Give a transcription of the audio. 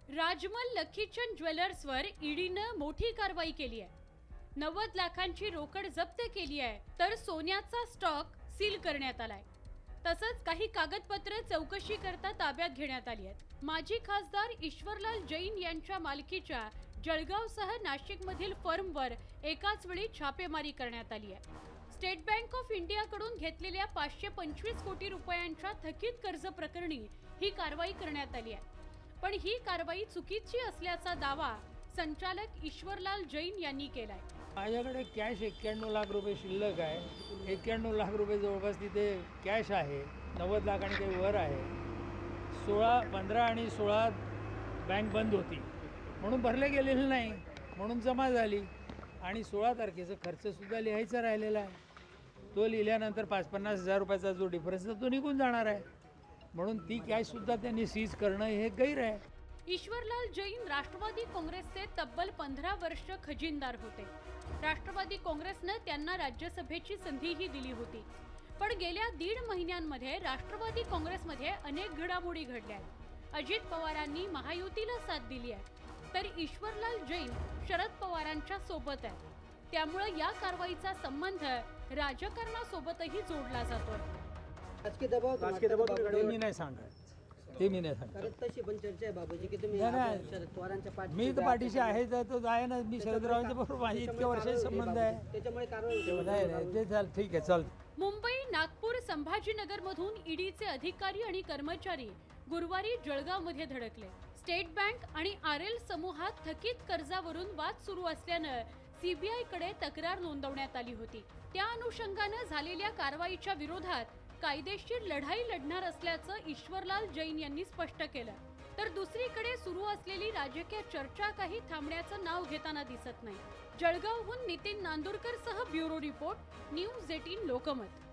राजमल लखीचंद ज्वेलर्सवर ईडीनं मोठी कारवाई केली आहे। 90 लाखांची रोकड जप्त केली आहे, तर सोन्याचा स्टॉक सील करण्यात आलाय। तसंच काही कागदपत्र चौकशी करता ताब्यात घेण्यात आली आहेत। माजी खासदार ईश्वरलाल जैन यांच्या मालकीच्या जळगावसह नाशिकमधील फर्मवर एकाच वेळी छापेमारी करण्यात आली आहे। स्टेट बँक ऑफ इंडियाकडून घेतलेल्या 525 कोटी रुपयांच्या थकीत कर्ज प्रकरणी ही कारवाई करण्यात आली आहे। पण ही कारवाई चुकीची असल्याचा दावा संचालक ईश्वरलाल जैन यांनी केलाय। माझ्याकडे कॅश 91 लाख रुपये शिल्लक आहे। 91 लाख रुपये जवळपास तिथे कॅश आहे। 90 लाख आणि काही वर आहे। 15 आणि 16 बँक बंद होती म्हणून भरले गेलेले नाही, म्हणून जमा झाली। आणि 16 तारखेचा खर्चसुद्धा लिहायचा राहिलेला आहे। तो लिहिल्यानंतर 50-50 हजार रुपयाचा जो डिफरन्स आहे तो निघून जाणार आहे, म्हणून ती कॅशसुद्धा त्यांनी सीज करणं हे गैर आहे। ईश्वरलाल जैन राष्ट्रवादी काँग्रेसचे तब्बल 15 वर्ष खजिनदार होते। राष्ट्रवादी काँग्रेसने त्यांना राज्यसभेची संधीही दिली होती, पण गेल्या 1.5 महिन्यांमध्ये राष्ट्रवादी काँग्रेसमध्ये अनेक घडामोडी घडल्या। अजित पवारांनी महायुतीला साथ दिली आहे, तर ईश्वरलाल जैन शरद पवारांच्या सोबत आहे। त्यामुळे या कारवाईचा संबंध राजकारणासोबतही जोडला जातो। राजकीय दबाव मी नाही सांगत, ते मी नाही सांगत। तशी पण चर्चा आहे बाबूजी की तुम्ही शरद पवारांच्या पाठीशी मी तर पाठीशी आहे, तर तो आहे ना। मी शरदरावांच्या बरोबर माझे इतक्या वर्षाचे संबंध आहे, त्याच्यामुळे कारवाई नाही ते चाल ठीक आहे चाल। मुंबई, नागपूर, संभाजीनगर मधून ईडीचे अधिकारी आणि कर्मचारी गुरुवारी जळगावमध्ये धडकले। स्टेट बँक आणि आरएल समूहात थकीत कर्जावरून वाद सुरू असल्यानं सीबीआय कडे तक्रार नोंदवण्यात आली होती। त्या अनुषंगाने झालेल्या कारवाईच्या विरोधात कायदेशीर लढाई लढणार असल्याचं ईश्वरलाल जैन यांनी स्पष्ट केलं। तर दुसरीकडे सुरू असलेली राजकीय चर्चा काही थांबण्याचं नाव घेताना दिसत नाही। जळगावहून नितीन नांदुरकर सह ब्युरो रिपोर्ट, न्यूज 18 लोकमत।